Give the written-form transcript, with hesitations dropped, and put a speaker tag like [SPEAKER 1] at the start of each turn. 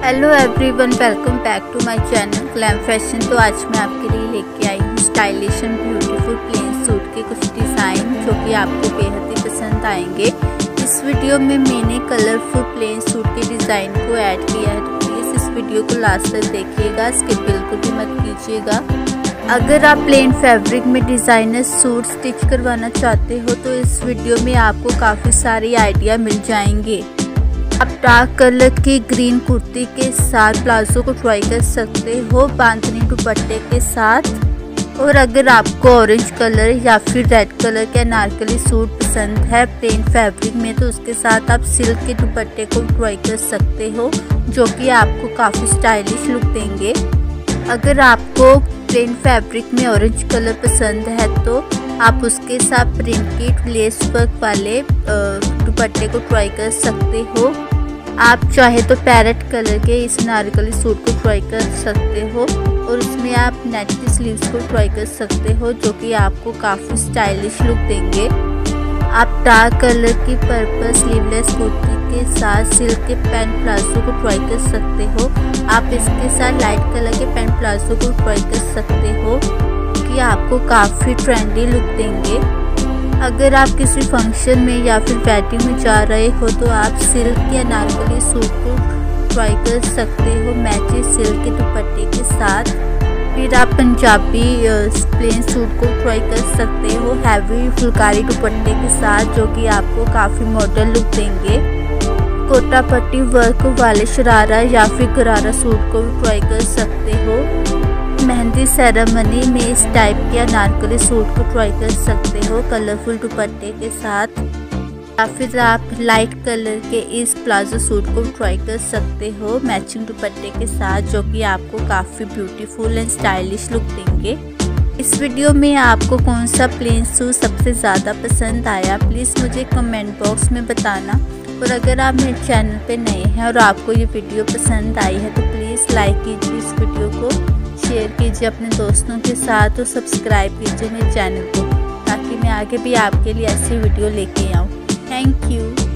[SPEAKER 1] Hello everyone, welcome back to my channel glam fashion. तो आज मैं आपके लिए लेके आई हूँ stylish and beautiful plain suit के कुछ डिज़ाइन जो कि आपको बेहद ही पसंद आएंगे। इस वीडियो में मैंने कलरफुल प्लेन सूट के डिज़ाइन को ऐड किया है, तो प्लीज़ इस वीडियो को लास्ट तक देखिएगा, स्किप बिल्कुल भी मत कीजिएगा। अगर आप प्लेन फैब्रिक में डिज़ाइनर सूट स्टिच करवाना चाहते हो तो इस वीडियो में आपको काफ़ी सारे आइडिया मिल जाएंगे। आप डार्क कलर की ग्रीन कुर्ती के साथ प्लाजो को ट्राई कर सकते हो बांधनी दुपट्टे के साथ। और अगर आपको ऑरेंज कलर या फिर रेड कलर के अनारकली सूट पसंद है प्लेन फैब्रिक में, तो उसके साथ आप सिल्क के दुपट्टे को ट्राई कर सकते हो, जो कि आपको काफ़ी स्टाइलिश लुक देंगे। अगर आपको प्लेन फैब्रिक में ऑरेंज कलर पसंद है तो आप उसके साथ प्रिंटेड लेस वर्क वाले दुपट्टे को ट्राई कर सकते हो। आप चाहे तो पैरेट कलर के इस अनारकली सूट को ट्राई कर सकते हो और इसमें आप नेट की स्लीव्स को ट्राई कर सकते हो, जो कि आपको काफ़ी स्टाइलिश लुक देंगे। आप डार्क कलर की पर्पल स्लीवलेस कुर्ती के साथ सिल्क के पैंट प्लाजो को ट्राई कर सकते हो। आप इसके साथ लाइट कलर के पैंट प्लाजो को ट्राई कर सकते हो, कि आपको काफ़ी ट्रेंडी लुक देंगे। अगर आप किसी फंक्शन में या फिर वेडिंग में जा रहे हो तो आप सिल्क के अनारकली सूट को ट्राई कर सकते हो मैचिंग सिल्क के दुपट्टे के साथ। फिर आप पंजाबी प्लेन सूट को ट्राई कर सकते हो हैवी फुलकारी दुपट्टे के साथ, जो कि आपको काफ़ी मॉडर्न लुक देंगे। कोटा पट्टी वर्क वाले शरारा या फिर गरारा सूट को भी ट्राई कर सकते हो। मेहंदी सेरेमनी में इस टाइप के अनारकली सूट को ट्राई कर सकते हो कलरफुल दुपट्टे के साथ। या फिर आप लाइट कलर के इस प्लाजो सूट को ट्राई कर सकते हो मैचिंग दुपट्टे के साथ, जो कि आपको काफ़ी ब्यूटीफुल एंड स्टाइलिश लुक देंगे। इस वीडियो में आपको कौन सा प्लेन सूट सबसे ज़्यादा पसंद आया, प्लीज़ मुझे कमेंट बॉक्स में बताना। और अगर आप मेरे चैनल पे नए हैं और आपको ये वीडियो पसंद आई है तो प्लीज़ लाइक कीजिए इस वीडियो को, शेयर कीजिए अपने दोस्तों के साथ और सब्सक्राइब कीजिए मेरे चैनल को, ताकि मैं आगे भी आपके लिए ऐसी वीडियो लेके आऊँ। Thank you.